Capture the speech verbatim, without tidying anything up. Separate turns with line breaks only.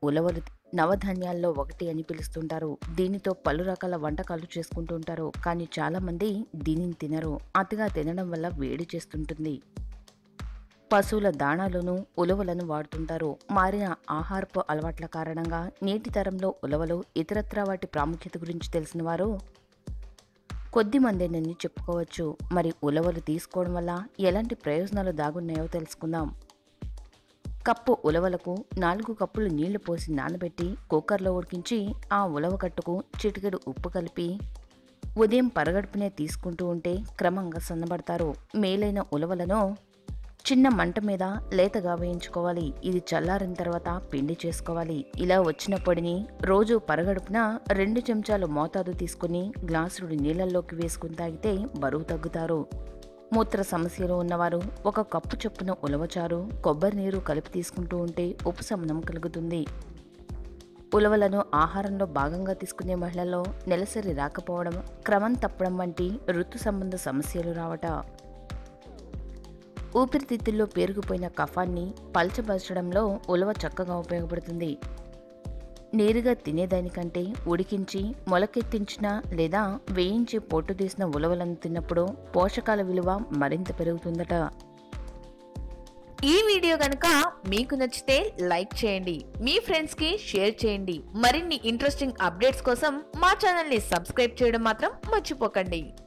ఉలవలు నవధాన్యాల్లో ఒకటి అని పిలుస్తుంటారు. దీనితో పలు రకాల వంటకాలు చేసుకుంటూ ఉంటారు. కానీ చాలామంది దీనిని తినరు. అతిగా తినడం వల్ల వేడి చేస్తుంటుంది. పశువుల దాణాలోనూ ఉలవలను వాడుతుంటారు. మారిన ఆహారపు అలవాట్ల కారణంగా నేటి తరంలో ఉలవలు ఇతరత్రా వాటి ప్రాముఖ్యత గురించి తెలిసిన వారు కొద్ది మందేనని చెప్పుకోవచ్చు. మరి ఉలవలు తీసుకోవడం వల్ల ఎలాంటి ప్రయోజనాలు దాగున్నాయో తెలుసుకుందాం. కప్పు ఉలవలకు నాలుగు కప్పులు నీళ్లు పోసి నానబెట్టి కుక్కర్లో ఉడికించి ఆ ఉలవ కట్టుకు చిటికెడు ఉప్పు కలిపి ఉదయం పరగడుపునే తీసుకుంటూ ఉంటే క్రమంగా సన్నబడతారు. మేలైన ఉలవలను చిన్న మంట మీద లేతగా వేయించుకోవాలి. ఇది చల్లారిన తర్వాత పిండి చేసుకోవాలి. ఇలా వచ్చిన పొడిని రోజు పరగడుపున రెండు చెంచాలు మోతాదు తీసుకుని గ్లాసుడు నీళ్ళల్లోకి వేసుకుని తాగితే బరువు తగ్గుతారు. మూత్ర సమస్యలు ఉన్నవారు ఒక కప్పు చొప్పున ఉలవచారు, కొబ్బరి నీరు కలిపి తీసుకుంటూ ఉంటే ఉపశమనం కలుగుతుంది. ఉలవలను ఆహారంలో భాగంగా తీసుకునే మహిళల్లో నెలసరి రాకపోవడం, క్రమం తప్పడం వంటి ఋతు సంబంధ సమస్యలు రావట, ఊపిరితిత్తుల్లో పేరుకుపోయిన కఫాన్ని పల్చబరచడంలో ఉలవ చక్కగా ఉపయోగపడుతుంది. నేరుగా తినేదానికంటే ఉడికించి మొలకెత్తించిన లేదా వేయించి పొట్టు తీసిన ఉలవలను తిన్నప్పుడు పోషకాల విలువ మరింత పెరుగుతుందట.
ఈ వీడియో గనుక మీకు నచ్చితే లైక్ చేయండి, మీ ఫ్రెండ్స్ కి షేర్ చేయండి. మరిన్ని ఇంట్రెస్టింగ్ అప్డేట్స్ కోసం మా ఛానల్ ని సబ్స్క్రైబ్ చేయడం మాత్రం మర్చిపోకండి.